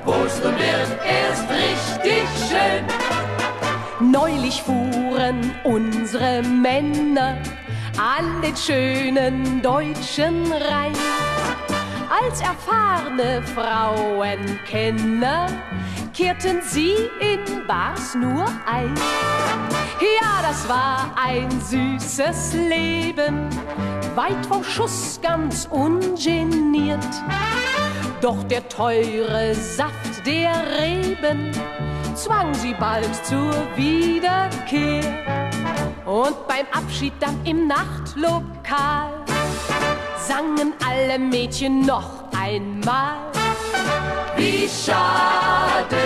Ostern wird erst richtig schön. Neulich fuhren unsere Männer an den schönen deutschen Rhein. Als erfahrene Frauenkenner kehrten sie in Bars nur ein. Ja, das war ein süßes Leben, weit vom Schuss, ganz ungeniert. Doch der teure Saft der Reben zwang sie bald zur Wiederkehr. Und beim Abschied dann im Nachtlokal sangen alle Mädchen noch einmal: Wie schade,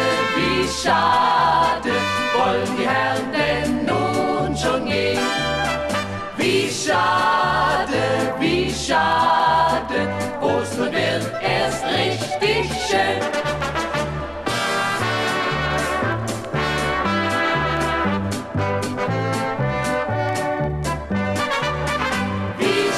wollen die Herren denn nun schon gehen? Wie schade, Ostern wird erst richtig schön. Wie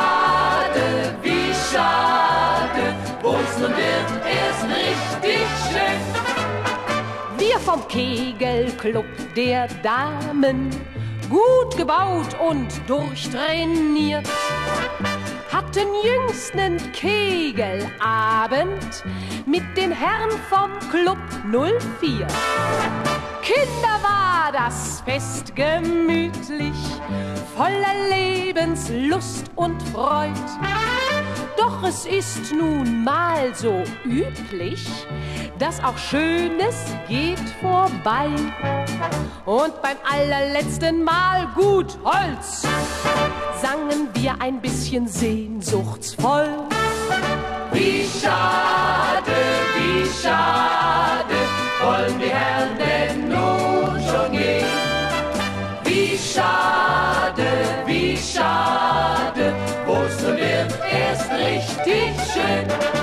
schade, Ostern wird erst richtig schön. Wir vom Kegelclub der Damen, gut gebaut und durchtrainiert, hatten jüngst nen Kegelabend mit den Herren vom Club 04. Kinder, war das Fest gemütlich, voller Lebenslust und Freud. Doch es ist nun mal so üblich, dass auch Schönes geht vorbei. Und beim allerletzten Mal gut Holz sangen wir ein bisschen sehnsuchtsvoll: Wie schade, wollen die Herren denn nun schon gehen? Wie schade, Ostern wird erst richtig schön.